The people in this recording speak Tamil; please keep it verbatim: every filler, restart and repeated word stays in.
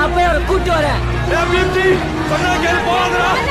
நான் போய் அவரை கூட்டு வரேன். சொன்னா கேள்வி போவாங்கடா.